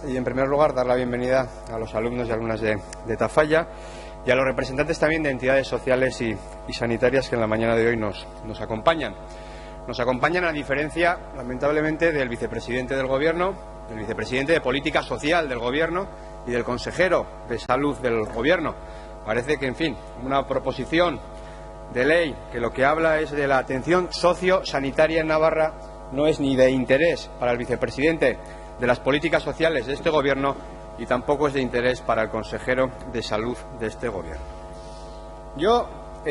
y en primer lugar dar la bienvenida a los alumnos y alumnas de Tafalla y a los representantes también de entidades sociales y sanitarias que en la mañana de hoy nos acompañan. Nos acompañan a diferencia, lamentablemente, del vicepresidente del Gobierno, del vicepresidente de Política Social del Gobierno y del consejero de Salud del Gobierno. Parece que, en fin, una proposición de ley que lo que habla es de la atención sociosanitaria en Navarra no es ni de interés para el vicepresidente de las políticas sociales de este Gobierno y tampoco es de interés para el consejero de Salud de este Gobierno. Yo,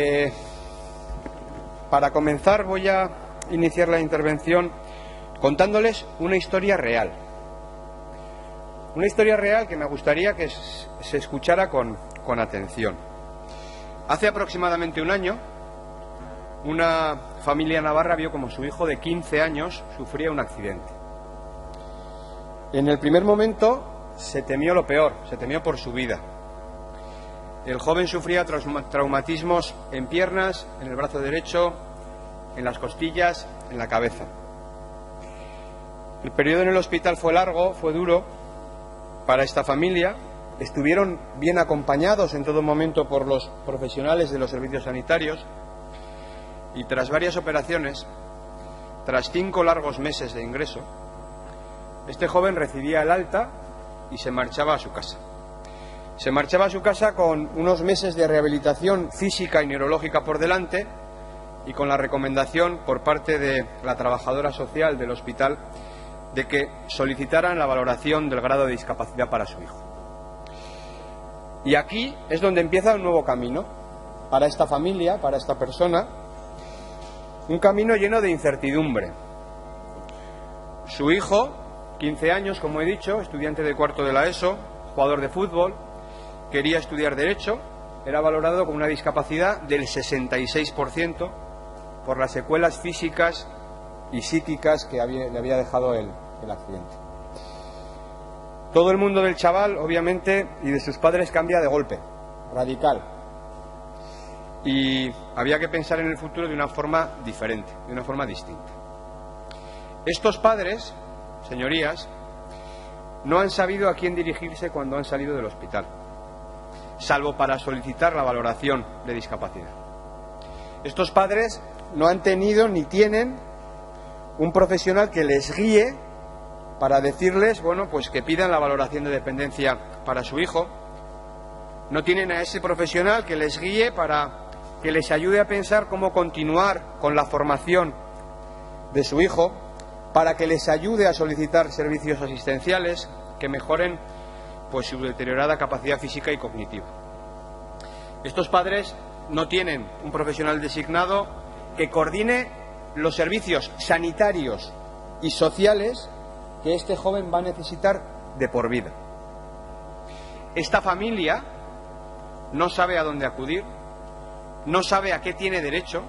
para comenzar, voy a iniciar la intervención contándoles una historia real. Una historia real que me gustaría que se escuchara con atención. Hace aproximadamente un año, una familia navarra vio como su hijo de 15 años sufría un accidente. En el primer momento se temió lo peor, se temió por su vida. El joven sufría traumatismos en piernas, en el brazo derecho, en las costillas, en la cabeza. El periodo en el hospital fue largo, fue duro para esta familia. Estuvieron bien acompañados en todo momento por los profesionales de los servicios sanitarios y tras varias operaciones, tras 5 largos meses de ingreso, este joven recibía el alta y se marchaba a su casa. Se marchaba a su casa con unos meses de rehabilitación física y neurológica por delante y con la recomendación por parte de la trabajadora social del hospital de que solicitaran la valoración del grado de discapacidad para su hijo. Y aquí es donde empieza un nuevo camino para esta familia, para esta persona, un camino lleno de incertidumbre. Su hijo, 15 años, como he dicho, estudiante de cuarto de la ESO, jugador de fútbol, quería estudiar Derecho, era valorado con una discapacidad del 66% por las secuelas físicas y psíquicas que le había dejado el accidente. Todo el mundo del chaval, obviamente, y de sus padres cambia de golpe, radical. Y había que pensar en el futuro de una forma diferente, de una forma distinta. Estos padres, señorías, no han sabido a quién dirigirse cuando han salido del hospital, salvo para solicitar la valoración de discapacidad. Estos padres no han tenido ni tienen un profesional que les guíe para decirles, bueno, pues que pidan la valoración de dependencia para su hijo. No tienen a ese profesional que les guíe para que les ayude a pensar cómo continuar con la formación de su hijo, para que les ayude a solicitar servicios asistenciales que mejoren pues su deteriorada capacidad física y cognitiva. Estos padres no tienen un profesional designado que coordine los servicios sanitarios y sociales que este joven va a necesitar de por vida. Esta familia no sabe a dónde acudir, no sabe a qué tiene derecho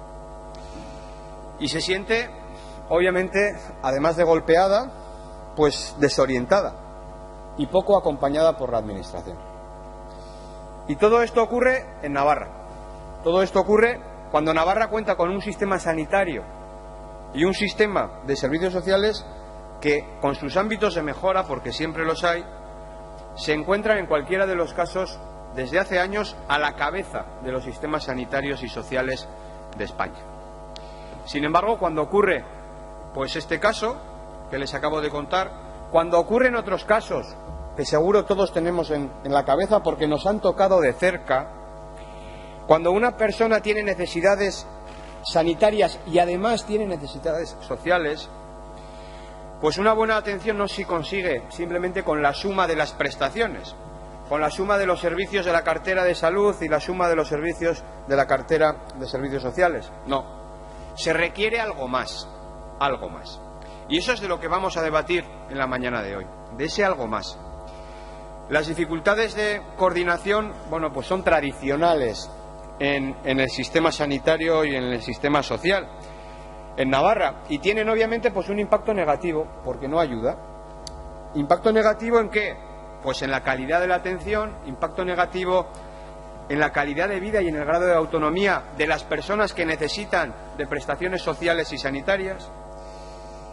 y se siente, obviamente, además de golpeada, pues desorientada y poco acompañada por la Administración. Y todo esto ocurre en Navarra. Todo esto ocurre cuando Navarra cuenta con un sistema sanitario y un sistema de servicios sociales que, con sus ámbitos de mejora, porque siempre los hay, se encuentran en cualquiera de los casos desde hace años a la cabeza de los sistemas sanitarios y sociales de España. Sin embargo, cuando ocurre pues este caso que les acabo de contar, cuando ocurren otros casos que seguro todos tenemos en la cabeza porque nos han tocado de cerca, cuando una persona tiene necesidades sanitarias y además tiene necesidades sociales, pues una buena atención no se consigue simplemente con la suma de las prestaciones, con la suma de los servicios de la cartera de salud y la suma de los servicios de la cartera de servicios sociales. No, se requiere algo más, algo más. Y eso es de lo que vamos a debatir en la mañana de hoy, de ese algo más. Las dificultades de coordinación, bueno, pues son tradicionales en el sistema sanitario y en el sistema social en Navarra y tienen obviamente pues un impacto negativo porque no ayuda. ¿Impacto negativo en qué? Pues en la calidad de la atención, impacto negativo en la calidad de vida y en el grado de autonomía de las personas que necesitan de prestaciones sociales y sanitarias.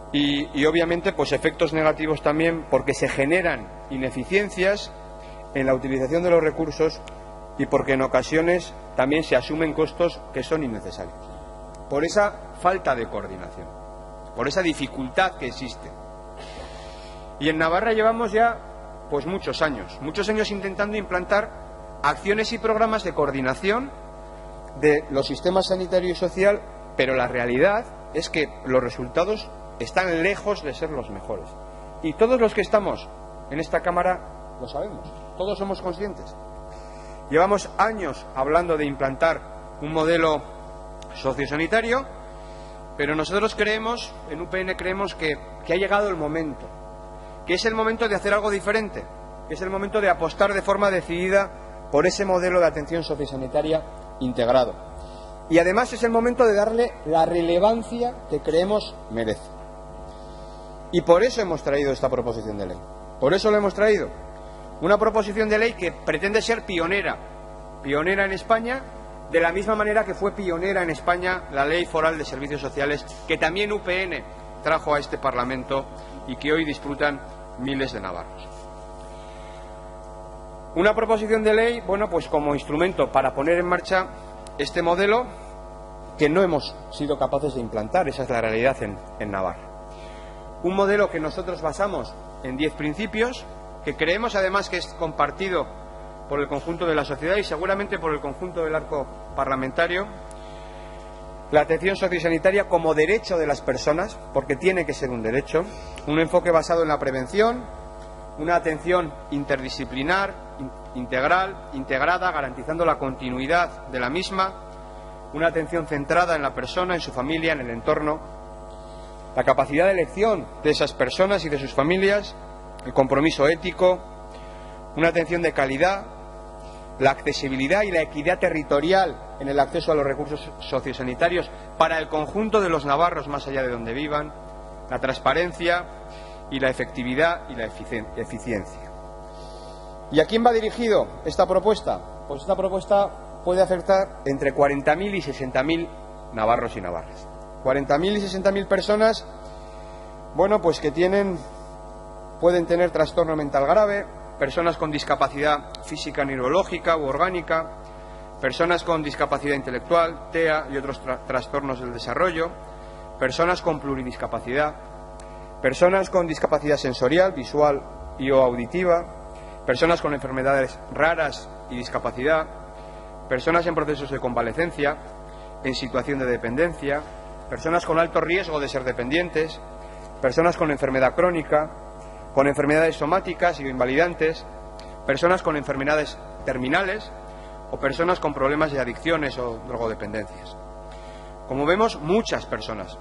y obviamente pues efectos negativos también porque se generan ineficiencias en la utilización de los recursos y porque en ocasiones también se asumen costos que son innecesarios. Por esa falta de coordinación, por esa dificultad que existe. Y en Navarra llevamos ya pues muchos años intentando implantar acciones y programas de coordinación de los sistemas sanitario y social, pero la realidad es que los resultados están lejos de ser los mejores. Y todos los que estamos en esta Cámara lo sabemos, todos somos conscientes. Llevamos años hablando de implantar un modelo sociosanitario, pero nosotros creemos, en UPN creemos que ha llegado el momento, que es el momento de hacer algo diferente, que es el momento de apostar de forma decidida por ese modelo de atención sociosanitaria integrado. Y además es el momento de darle la relevancia que creemos merece. Y por eso hemos traído esta proposición de ley. Por eso lo hemos traído. Una proposición de ley que pretende ser pionera en España, de la misma manera que fue pionera en España la Ley Foral de Servicios Sociales, que también UPN trajo a este Parlamento y que hoy disfrutan miles de navarros. Una proposición de ley, bueno, pues como instrumento para poner en marcha este modelo que no hemos sido capaces de implantar, esa es la realidad en Navarra. Un modelo que nosotros basamos en 10 principios, que creemos además que es compartido por el conjunto de la sociedad y seguramente por el conjunto del arco parlamentario. La atención sociosanitaria como derecho de las personas, porque tiene que ser un derecho, un enfoque basado en la prevención, una atención interdisciplinar, integral, integrada, garantizando la continuidad de la misma, una atención centrada en la persona, en su familia, en el entorno, la capacidad de elección de esas personas y de sus familias, el compromiso ético, una atención de calidad, la accesibilidad y la equidad territorial en el acceso a los recursos sociosanitarios para el conjunto de los navarros más allá de donde vivan, la transparencia y la efectividad y la eficiencia. ¿Y a quién va dirigido esta propuesta? Pues esta propuesta puede afectar entre 40.000 y 60.000 navarros y navarras. 40.000 y 60.000 personas, bueno, pues que pueden tener trastorno mental grave, personas con discapacidad física, neurológica u orgánica, personas con discapacidad intelectual, TEA y otros trastornos del desarrollo, personas con pluridiscapacidad, personas con discapacidad sensorial, visual y o auditiva, personas con enfermedades raras y discapacidad, personas en procesos de convalecencia, en situación de dependencia, personas con alto riesgo de ser dependientes, personas con enfermedad crónica, con enfermedades somáticas y invalidantes, personas con enfermedades terminales o personas con problemas de adicciones o drogodependencias. Como vemos, muchas personas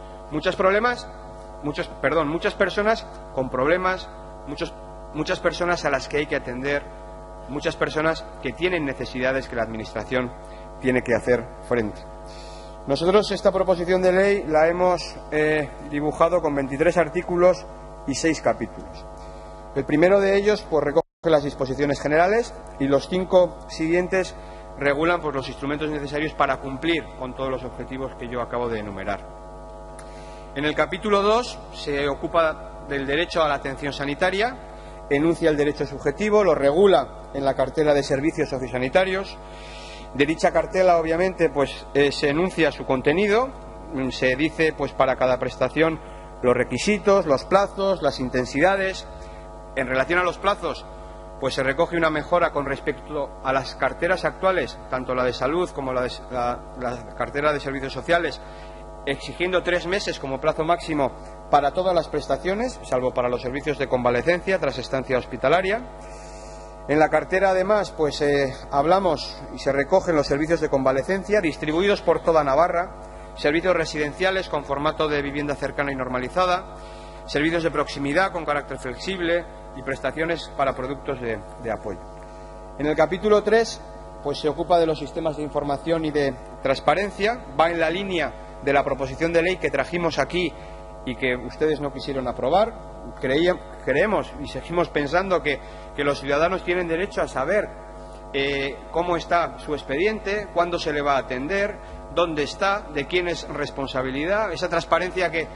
con problemas, muchas personas a las que hay que atender, muchas personas que tienen necesidades que la Administración tiene que hacer frente. Nosotros esta proposición de ley la hemos dibujado con 23 artículos y 6 capítulos. El primero de ellos pues recoge las disposiciones generales y los 5 siguientes regulan pues los instrumentos necesarios para cumplir con todos los objetivos que yo acabo de enumerar. En el capítulo 2 se ocupa del derecho a la atención sanitaria, enuncia el derecho subjetivo, lo regula en la cartela de servicios sociosanitarios. De dicha cartela, obviamente, pues se enuncia su contenido, se dice pues para cada prestación los requisitos, los plazos, las intensidades. En relación a los plazos, pues se recoge una mejora con respecto a las carteras actuales, tanto la de salud como la cartera de servicios sociales, exigiendo 3 meses como plazo máximo para todas las prestaciones, salvo para los servicios de convalecencia tras estancia hospitalaria. En la cartera, además, pues hablamos y se recogen los servicios de convalecencia distribuidos por toda Navarra, servicios residenciales con formato de vivienda cercana y normalizada, servicios de proximidad con carácter flexible y prestaciones para productos de apoyo. En el capítulo 3 pues se ocupa de los sistemas de información y de transparencia, va en la línea de la proposición de ley que trajimos aquí y que ustedes no quisieron aprobar. Creemos y seguimos pensando que los ciudadanos tienen derecho a saber cómo está su expediente, cuándo se le va a atender, dónde está, de quién es responsabilidad, esa transparencia que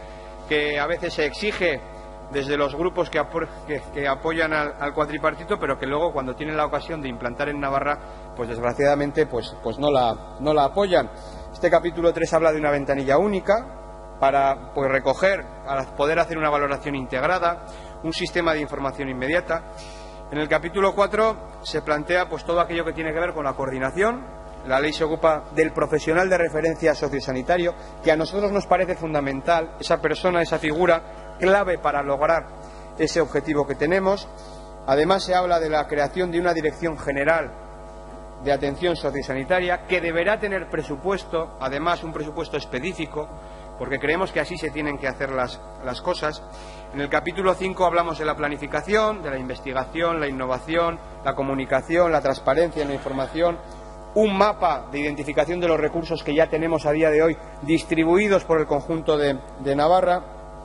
que a veces se exige desde los grupos que apoyan al cuatripartito, pero que luego cuando tienen la ocasión de implantar en Navarra, pues desgraciadamente pues no la apoyan. Este capítulo 3 habla de una ventanilla única para recoger, para poder hacer una valoración integrada, un sistema de información inmediata. En el capítulo 4 se plantea pues todo aquello que tiene que ver con la coordinación. La ley se ocupa del profesional de referencia sociosanitario, que a nosotros nos parece fundamental, esa persona, esa figura clave para lograr ese objetivo que tenemos. Además se habla de la creación de una dirección general de atención sociosanitaria que deberá tener presupuesto, además un presupuesto específico, porque creemos que así se tienen que hacer las cosas. En el capítulo 5 hablamos de la planificación, de la investigación, la innovación, la comunicación, la transparencia en la información, un mapa de identificación de los recursos que ya tenemos a día de hoy distribuidos por el conjunto de Navarra.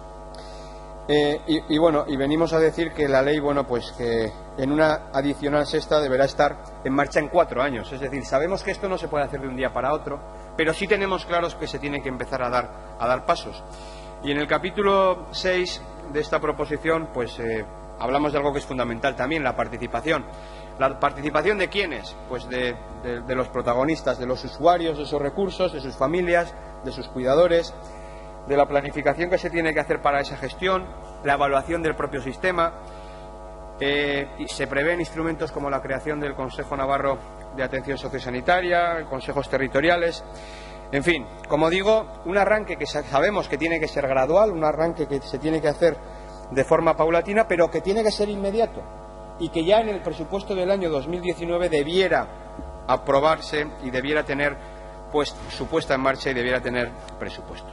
Y venimos a decir que la ley, pues que en una adicional sexta deberá estar en marcha en 4 años. Es decir, sabemos que esto no se puede hacer de un día para otro, pero sí tenemos claros que se tiene que empezar a dar pasos. Y en el capítulo 6 de esta proposición, pues hablamos de algo que es fundamental también, la participación. ¿La participación de quiénes? Pues de los protagonistas, de los usuarios de esos recursos, de sus familias, de sus cuidadores, de la planificación que se tiene que hacer para esa gestión, la evaluación del propio sistema. Y se prevén instrumentos como la creación del Consejo Navarro de Atención Sociosanitaria, consejos territoriales. En fin, como digo, un arranque que sabemos que tiene que ser gradual, un arranque que se tiene que hacer de forma paulatina, pero que tiene que ser inmediato y que ya en el presupuesto del año 2019 debiera aprobarse y debiera tener pues su puesta en marcha y debiera tener presupuesto.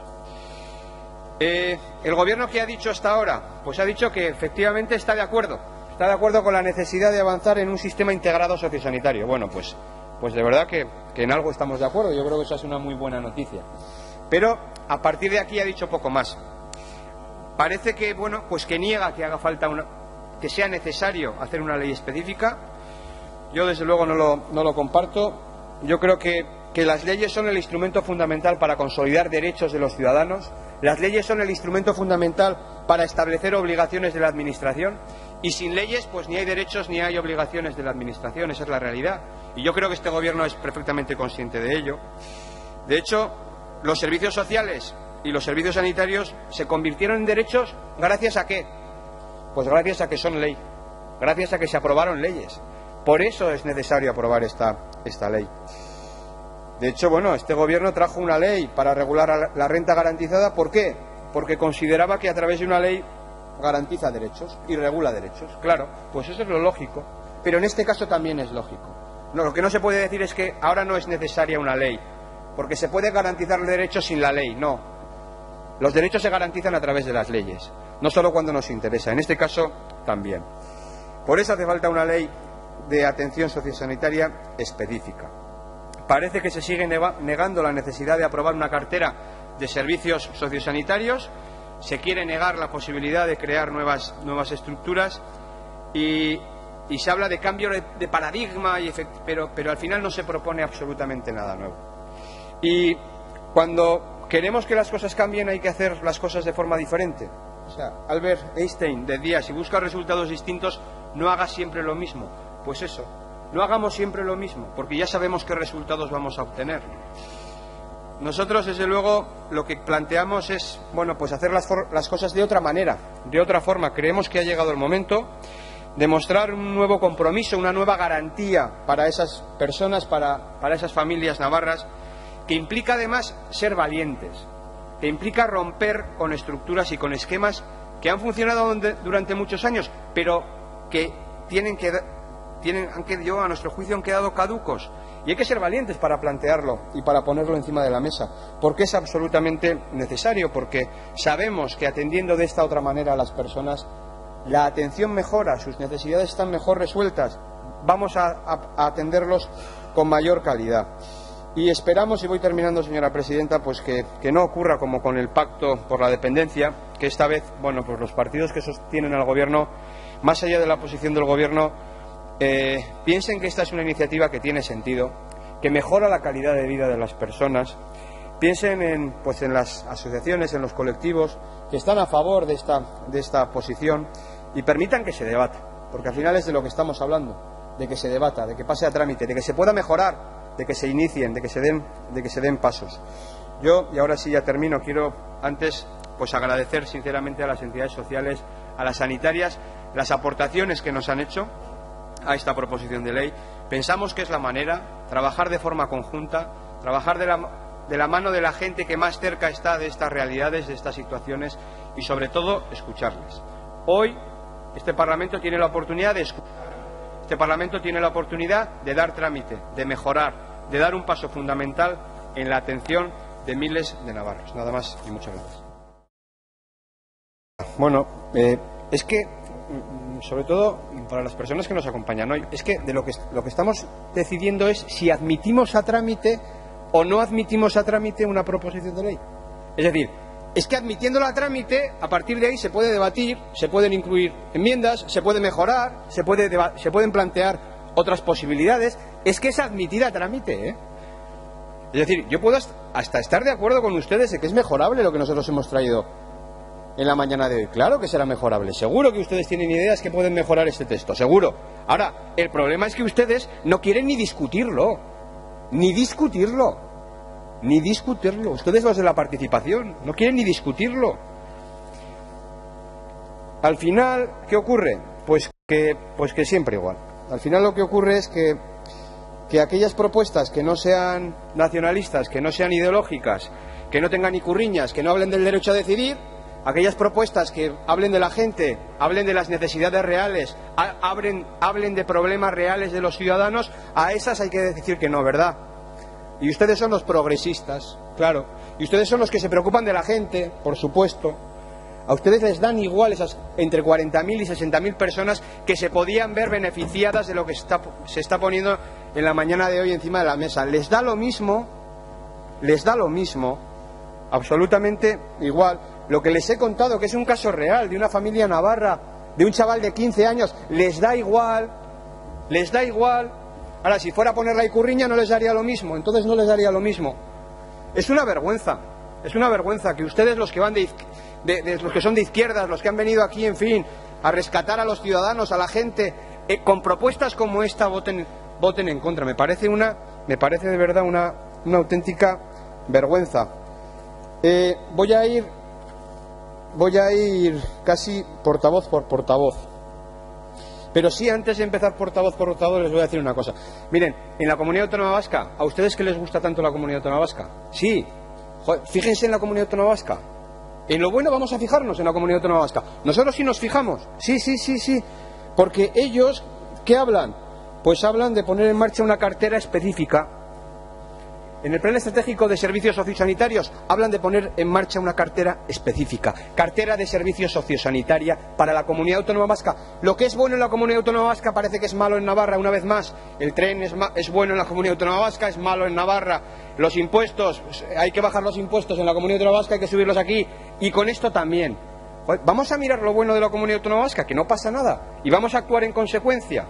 ¿El gobierno qué ha dicho hasta ahora? Pues ha dicho que efectivamente está de acuerdo con la necesidad de avanzar en un sistema integrado sociosanitario. Bueno, pues de verdad que en algo estamos de acuerdo. Yo creo que eso es una muy buena noticia. Pero a partir de aquí ha dicho poco más. Parece que que niega que haga falta que sea necesario hacer una ley específica. Yo desde luego no lo comparto. Yo creo que las leyes son el instrumento fundamental para consolidar derechos de los ciudadanos. Las leyes son el instrumento fundamental para establecer obligaciones de la Administración. Y sin leyes, pues ni hay derechos ni hay obligaciones de la Administración. Esa es la realidad. Y yo creo que este Gobierno es perfectamente consciente de ello. De hecho, los servicios sociales y los servicios sanitarios se convirtieron en derechos ¿gracias a qué? Pues gracias a que son ley, gracias a que se aprobaron leyes. Por eso es necesario aprobar esta ley. De hecho, este Gobierno trajo una ley para regular la renta garantizada. ¿Por qué? Porque consideraba que a través de una ley garantiza derechos y regula derechos. Claro, pues eso es lo lógico. Pero en este caso también es lógico. No, lo que no se puede decir es que ahora no es necesaria una ley, porque se puede garantizar derechos sin la ley. No. Los derechos se garantizan a través de las leyes, no solo cuando nos interesa. En este caso, también. Por eso hace falta una ley de atención sociosanitaria específica. Parece que se sigue negando la necesidad de aprobar una cartera de servicios sociosanitarios. Se quiere negar la posibilidad de crear nuevas estructuras y se habla de cambio de paradigma, pero al final no se propone absolutamente nada nuevo. Y cuando queremos que las cosas cambien hay que hacer las cosas de forma diferente. O sea, Albert Einstein decía, si buscas resultados distintos, no hagas siempre lo mismo. Pues eso, no hagamos siempre lo mismo, porque ya sabemos qué resultados vamos a obtener. Nosotros, desde luego, lo que planteamos es, pues hacer las cosas de otra manera, de otra forma. Creemos que ha llegado el momento de mostrar un nuevo compromiso, una nueva garantía para esas personas, para esas familias navarras, que implica además ser valientes, que implica romper con estructuras y con esquemas que han funcionado durante muchos años, pero que a nuestro juicio han quedado caducos. Y hay que ser valientes para plantearlo y para ponerlo encima de la mesa, porque es absolutamente necesario, porque sabemos que atendiendo de esta otra manera a las personas, la atención mejora, sus necesidades están mejor resueltas, vamos a atenderlos con mayor calidad. Y esperamos, y voy terminando, señora presidenta, pues que no ocurra como con el pacto por la dependencia, que esta vez, pues los partidos que sostienen al Gobierno, más allá de la posición del Gobierno, piensen que esta es una iniciativa que tiene sentido, que mejora la calidad de vida de las personas, piensen en las asociaciones, en los colectivos que están a favor de esta posición y permitan que se debata, porque al final es de lo que estamos hablando, de que se debata, de que pase a trámite, de que se pueda mejorar, de que se inicien, de que se den pasos. Yo, y ahora sí ya termino, quiero antes agradecer sinceramente a las entidades sociales, a las sanitarias, las aportaciones que nos han hecho a esta proposición de ley. Pensamos que es la manera, trabajar de forma conjunta, trabajar de la mano de la gente que más cerca está de estas realidades, de estas situaciones y sobre todo escucharles. Hoy este Parlamento tiene la oportunidad de escuchar, este Parlamento tiene la oportunidad de dar trámite, de mejorar, de dar un paso fundamental en la atención de miles de navarros. Nada más y muchas gracias. Bueno, es que, sobre todo para las personas que nos acompañan hoy, es que lo que estamos decidiendo es si admitimos a trámite o no admitimos a trámite una proposición de ley. Es decir, es que admitiéndola a trámite, a partir de ahí se puede debatir, se pueden incluir enmiendas, se puede mejorar, se pueden plantear otras posibilidades. Es que es admitida a trámite, ¿eh? Es decir, yo puedo hasta estar de acuerdo con ustedes de que es mejorable lo que nosotros hemos traído en la mañana de hoy. Claro que será mejorable. Seguro que ustedes tienen ideas que pueden mejorar este texto. Seguro. Ahora, el problema es que ustedes no quieren ni discutirlo. Ni discutirlo. Ni discutirlo. Ustedes, los de la participación, no quieren ni discutirlo. Al final, ¿qué ocurre? Pues que siempre igual. Al final lo que ocurre es que aquellas propuestas que no sean nacionalistas, que no sean ideológicas, que no tengan icurriñas, que no hablen del derecho a decidir, aquellas propuestas que hablen de la gente, hablen de las necesidades reales, hablen de problemas reales de los ciudadanos, a esas hay que decir que no, ¿verdad? Y ustedes son los progresistas, claro. Y ustedes son los que se preocupan de la gente, por supuesto. A ustedes les dan igual esas entre 40.000 y 60.000 personas que se podían ver beneficiadas de lo que se está poniendo en la mañana de hoy encima de la mesa. Les da lo mismo, absolutamente igual. Lo que les he contado, que es un caso real de una familia navarra, de un chaval de 15 años, les da igual. Ahora, si fuera a poner la icurriña no les daría lo mismo, entonces no les daría lo mismo. Es una vergüenza que ustedes, los que van los que son de izquierdas, los que han venido aquí, en fin, a rescatar a los ciudadanos, a la gente, con propuestas como esta voten en contra. Me parece de verdad una auténtica vergüenza. Voy a ir casi portavoz por portavoz. Pero sí, antes de empezar portavoz por portavoz, les voy a decir una cosa. Miren, en la Comunidad Autónoma Vasca, ¿a ustedes que les gusta tanto la Comunidad Autónoma Vasca? Sí. Joder, fíjense en la Comunidad Autónoma Vasca. En lo bueno vamos a fijarnos en la Comunidad Autónoma Vasca. Nosotros sí nos fijamos. Sí. Porque ellos, ¿qué hablan? Pues hablan de poner en marcha una cartera específica. En el Plan Estratégico de Servicios Sociosanitarios hablan de poner en marcha una cartera específica, cartera de servicios sociosanitaria para la Comunidad Autónoma Vasca. Lo que es bueno en la Comunidad Autónoma Vasca parece que es malo en Navarra, una vez más. El tren es bueno en la Comunidad Autónoma Vasca, es malo en Navarra. Los impuestos, hay que bajar los impuestos en la Comunidad Autónoma Vasca, hay que subirlos aquí. Y con esto también. Vamos a mirar lo bueno de la Comunidad Autónoma Vasca, que no pasa nada. Y vamos a actuar en consecuencia.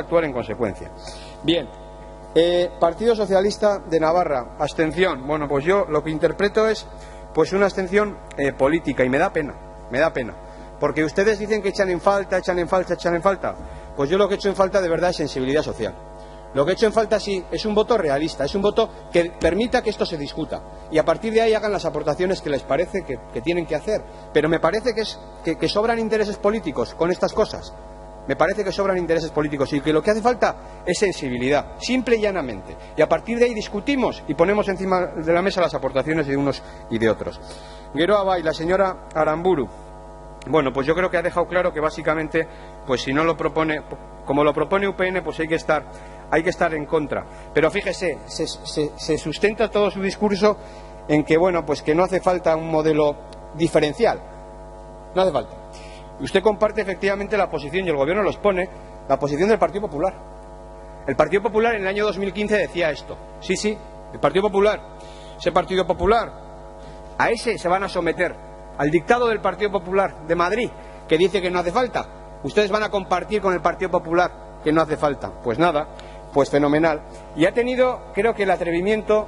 Bien. Partido Socialista de Navarra, abstención. Bueno, pues yo lo que interpreto es una abstención política, y me da pena, porque ustedes dicen que echan en falta. Pues yo lo que echo en falta de verdad es sensibilidad social. Lo que echo en falta sí es un voto realista, es un voto que permita que esto se discuta y a partir de ahí hagan las aportaciones que les parece que tienen que hacer. Pero me parece que sobran intereses políticos con estas cosas. Me parece que sobran intereses políticos y que lo que hace falta es sensibilidad, simple y llanamente. Y a partir de ahí discutimos y ponemos encima de la mesa las aportaciones de unos y de otros. Geroa y la señora Aramburu. Bueno, pues yo creo que ha dejado claro que básicamente, pues si no lo propone, como lo propone UPN, pues hay que estar en contra. Pero fíjese, se sustenta todo su discurso en que, bueno, pues que no hace falta un modelo diferencial. No hace falta. Usted comparte efectivamente la posición, y el Gobierno los pone, la posición del Partido Popular. El Partido Popular en el año 2015 decía esto. Sí, el Partido Popular. Ese Partido Popular, a ese se van a someter, al dictado del Partido Popular de Madrid, que dice que no hace falta. Ustedes van a compartir con el Partido Popular que no hace falta. Pues nada, pues fenomenal. Y ha tenido, creo que el atrevimiento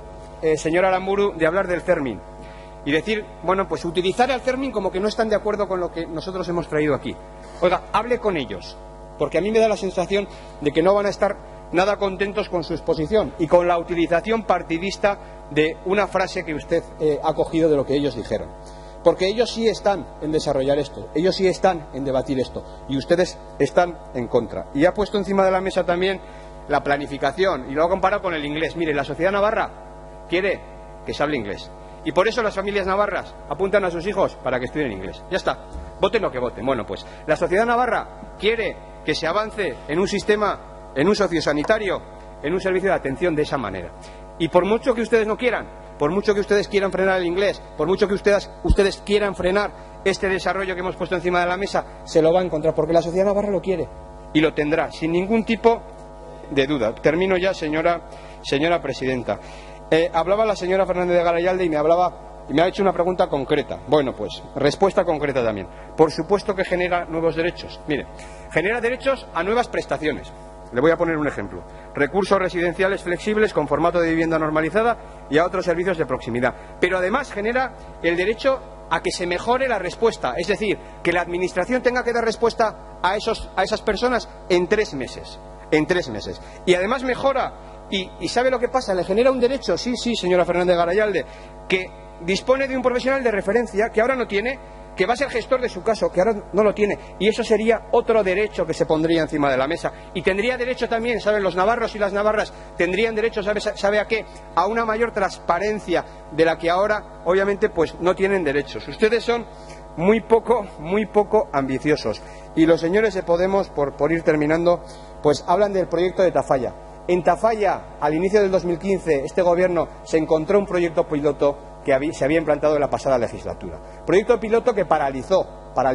señor Aramburu, de hablar del CERMIN y decir, bueno, pues utilizar al CERMIN como que no están de acuerdo con lo que nosotros hemos traído aquí. Oiga, hable con ellos, porque a mí me da la sensación de que no van a estar nada contentos con su exposición y con la utilización partidista de una frase que usted ha cogido de lo que ellos dijeron. Porque ellos sí están en desarrollar esto, ellos sí están en debatir esto, y ustedes están en contra. Y ha puesto encima de la mesa también la planificación, y lo ha comparado con el inglés. Mire, la sociedad navarra quiere que se hable inglés, y por eso las familias navarras apuntan a sus hijos para que estudien inglés. Ya está, voten lo que voten. Bueno, pues la sociedad navarra quiere que se avance en un sistema, en un sociosanitario, en un servicio de atención de esa manera. Y por mucho que ustedes no quieran, por mucho que ustedes quieran frenar el inglés, por mucho que ustedes quieran frenar este desarrollo que hemos puesto encima de la mesa, se lo va a encontrar, porque la sociedad navarra lo quiere y lo tendrá, sin ningún tipo de duda. Termino ya, señora presidenta. Hablaba la señora Fernández de Garayalde y me ha hecho una pregunta concreta. Bueno, pues, respuesta concreta también. Por supuesto que genera nuevos derechos. Mire, genera derechos a nuevas prestaciones. Le voy a poner un ejemplo. Recursos residenciales flexibles con formato de vivienda normalizada y a otros servicios de proximidad. Pero además genera el derecho a que se mejore la respuesta. Es decir, que la Administración tenga que dar respuesta a esas personas en 3 meses. En 3 meses. Y además mejora. ¿Y sabe lo que pasa? Le genera un derecho, sí, señora Fernández Garayalde, que dispone de un profesional de referencia que ahora no tiene, que va a ser gestor de su caso, que ahora no lo tiene, y eso sería otro derecho que se pondría encima de la mesa. Y tendría derecho también, ¿saben? Los navarros y las navarras tendrían derecho, ¿sabe a qué? A una mayor transparencia de la que ahora, obviamente, pues no tienen derechos. Ustedes son muy poco ambiciosos. Y los señores de Podemos, por ir terminando, pues hablan del proyecto de Tafalla. En Tafalla, al inicio del 2015, este gobierno se encontró un proyecto piloto que se había implantado en la pasada legislatura. Proyecto piloto que paralizó.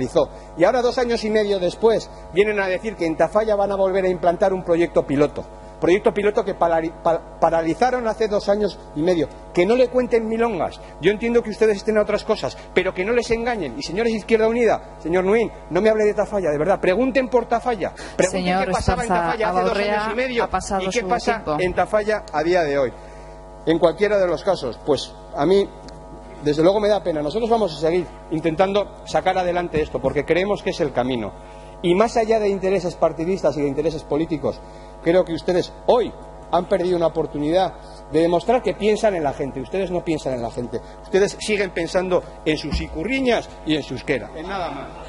Y ahora, 2 años y medio después, vienen a decir que en Tafalla van a volver a implantar un proyecto piloto. Proyecto piloto que paralizaron hace 2 años y medio. Que no le cuenten milongas. Yo entiendo que ustedes estén a otras cosas, pero que no les engañen. Y señores de Izquierda Unida, señor Nuín, no me hable de Tafalla, de verdad. Pregunten por Tafalla. Pregunten qué pasaba en Tafalla hace 2 años y medio y qué pasa en Tafalla a día de hoy. En cualquiera de los casos, pues a mí, desde luego, me da pena. Nosotros vamos a seguir intentando sacar adelante esto, porque creemos que es el camino. Y más allá de intereses partidistas y de intereses políticos, creo que ustedes hoy han perdido una oportunidad de demostrar que piensan en la gente. Ustedes no piensan en la gente. Ustedes siguen pensando en sus icurriñas y en su euskera. En nada más.